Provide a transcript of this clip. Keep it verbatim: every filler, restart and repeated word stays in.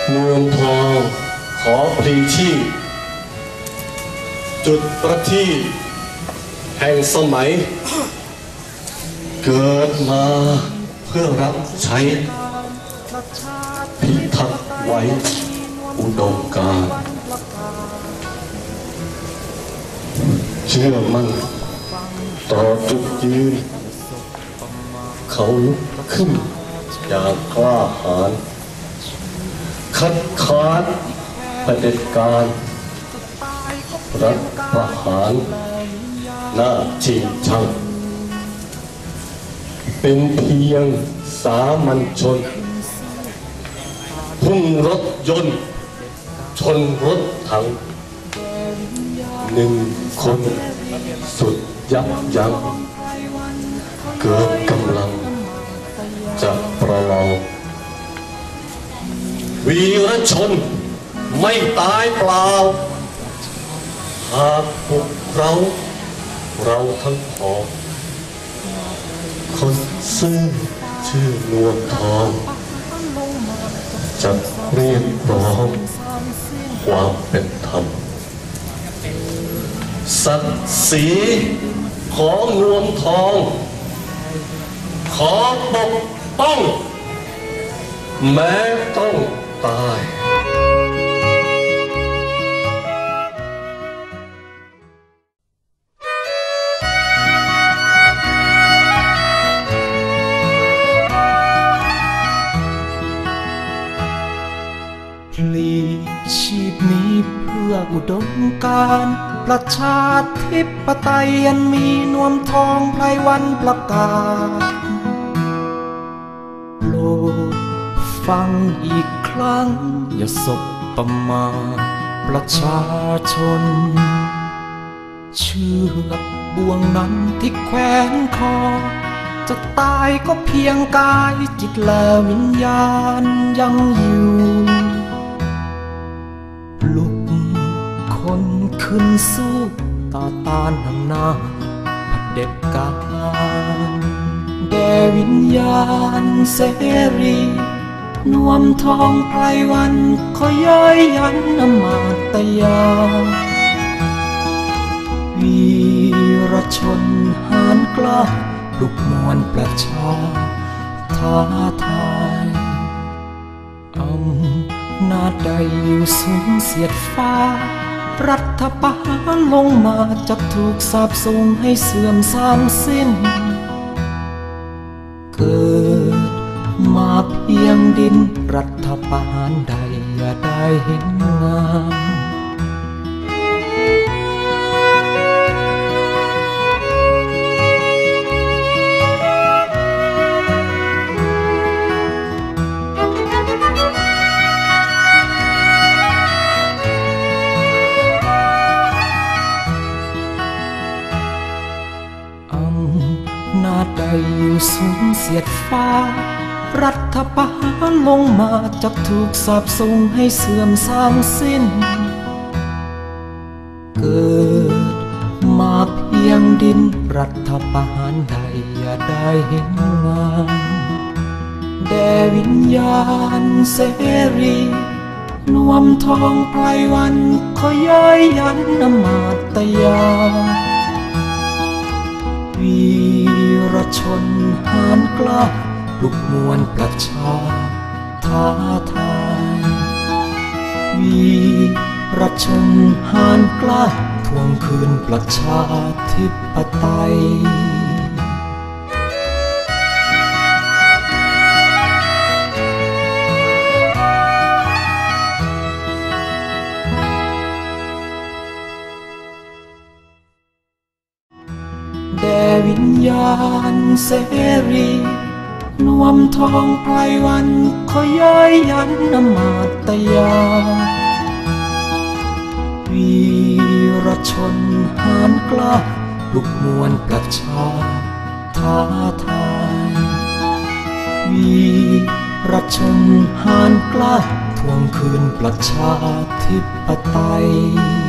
เมืองทองขอพลีชีพจุดประทีปแห่งสมัยเกิดมาเพื่อรับใช้พิทักษ์ไว้อุดมการณ์เชื่อมั่นต่อจุดยืนเขาลุกขึ้นอย่างกล้าหาญคัดค้านเผด็จการรัฐประหารหน้าจริงชังเป็นเพียงสามัญชนพุ่งรถยนต์ชนรถถังหนึ่งคนสุดยับยั้งเกิดกำลังจะประลองวีรชนไม่ตายเปล่าหากพวกเราเราทั้งผองคนซื่อชื่อนวลทองจะเรียกร้องความเป็นธรรมศักดิ์ศรีของนวลทองขอปกป้องแม้ต้องตายพลีชีพนี้เพื่ออุดมการณ์ประชาธิปไตยอันมีนวมทองไพรวันประกาศโปรดฟังอีกครั้งอย่าสบประมาทประชาชนเชือกบ่วงนั้นที่แขวนคอจะตายก็เพียงกายจิตและวิญญาณยังอยู่ลุกคนขึ้นสู้ต่อต้านอำนาจเผด็จการแด่วิญญาณเสรีนวมทองไพรวันขอย้อยยันอมาตยาวีรชนหารกล้าปลุกมวลประชาท้าทายอำนาจใดอยู่สูงเสียดฟ้ารัฐประหารลงมาจะถูกสาปส่งให้เสื่อมทรามสิ้นเกิดมาเพียงดินรัฐประหารใดอย่าได้เห็นงามนาจใดอยู่สูงเสียดฟ้ารัฐประหารลงมาจะถูกสาปส่งให้เสื่อมทรามสิ้นเกิดมาเพียงดินรัฐประหารใดอย่าได้เห็นงามแด่วิญญาณเสรีนวมทองไพรวันขอย้อยยันอมาตยาวีรชนหารกล้าปลุกมวลประชาท้าทายวีรชนหารกล้าทวงคืนประชาธิปไตยแด่วิญญาณเสรีนวมทองไพรวันขอย้อยยันอมาตยาวีรชนหารกล้าปลุกมวลประชาท้าทายวีรชนหารกล้าทวงคืนประชาธิปไตย